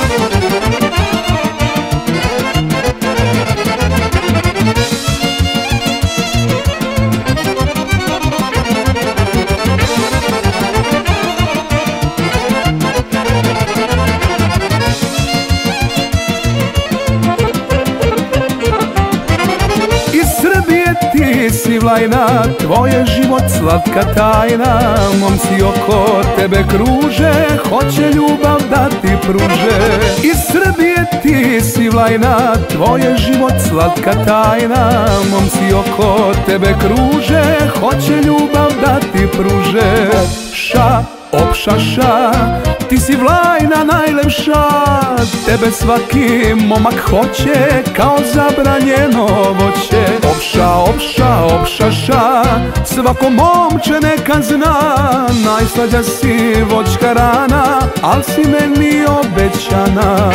Ti si Vlajna, tvoj je život slatka tajna. Momci oko tebe kruže, hoće ljubav da ti pruže. Iz Srbije ti si Vlajna, tvoj je život slatka tajna. Momci oko tebe kruže, hoće ljubav da ti pruže. Ša, opšaša, ti si Vlajna najlepša. Tebe svaki momak hoće kao zabranjeno voće. Opša, opša, opšaša, svako momče neka zna. Najslađa si voćka rana, al si meni obećana.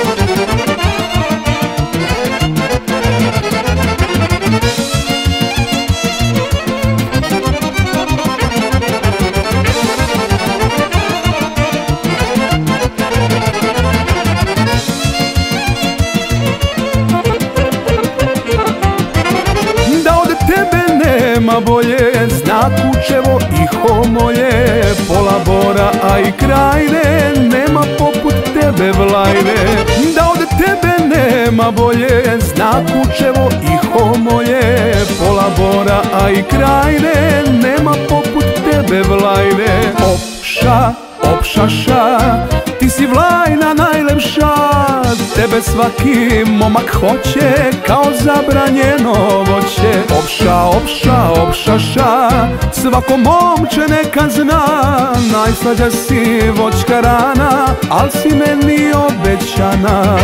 Nema bolje, zna Kučevo i Homoje, pola Bora, a i Krajine, nema poput tebe Vlajne. Da od tebe nema bolje, zna Kučevo i Homoje, pola Bora, a i Krajine, nema poput tebe Vlajne. Opša, opšaša, ti si Vlajna najlepša. Tebe svaki momak hoće kao zabranjeno voće. Opša, opša, opšaša, svako momče neka zna. Najslađa si voćka rana, al si meni obećana.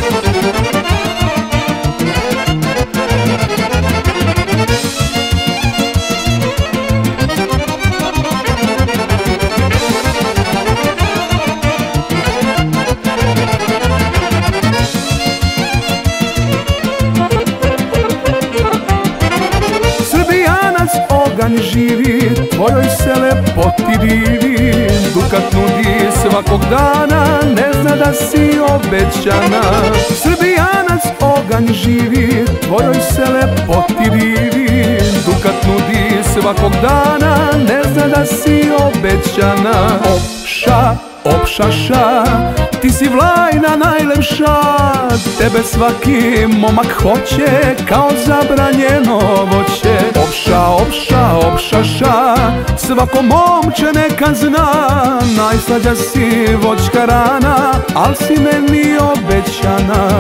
Oganj živi, tvojoj se lepoti divi. Dukat nudi svakog dana, ne zna da si obećana. Srbijanac Oganj živi, tvojoj se lepoti divi. Dukat nudi svakog dana, ne zna da si obećana. Opša, opšaša, ti si Vlajna najlepša. Tebe svaki momak hoće kao zabranjeno voće. Opša, opša, opšaša, svako momče neka zna. Najslađa si voćka rana, al si meni obećana.